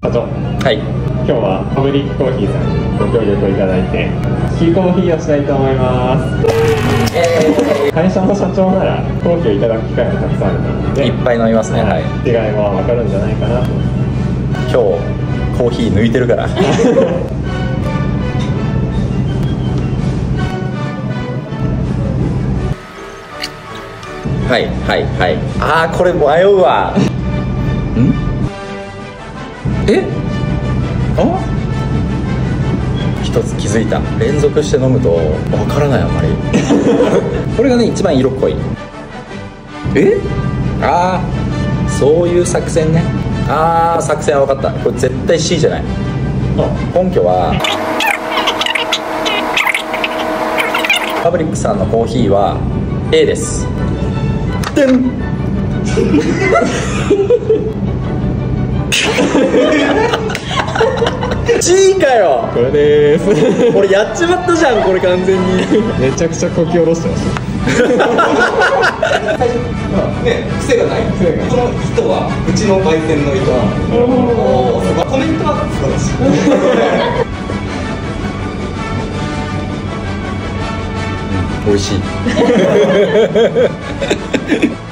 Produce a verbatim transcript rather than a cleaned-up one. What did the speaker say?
社長、 はい、 今日はパブリックコーヒーさんにご協力をいただいてキーコーヒーをしたいと思います。えー、会社の社長ならコーヒーをいただく機会もたくさんあるのでいっぱい飲みますね。はい、 違いも分かるんじゃないかなと。 今日コーヒー抜いてるからはいはいはい。ああ、これ迷うわんえあ一つ気づいた。連続して飲むとわからない、あんまりこれがね一番色濃い。えああ、そういう作戦ね。ああ、作戦は分かった。これ絶対 C じゃない。根拠はパブリックさんのコーヒーは A です。でんC かよ。 これでーす俺やっちまったじゃん、これ完全にめちゃくちゃこき下ろしてますね、癖がない。癖がこの糸はうちの焙煎の糸。おお、コメントは素晴らしい。 美味しい